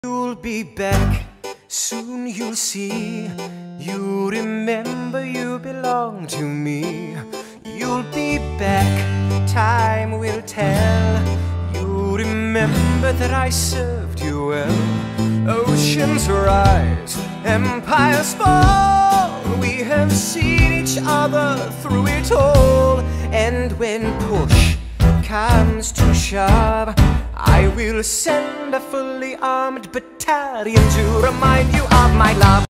You'll be back, soon you'll see. You remember you belong to me. You'll be back, time will tell. You remember that I served you well. Oceans rise, empires fall. We have seen each other through it all. And when push comes to shove, I will send a fully armed battalion to remind you of my love.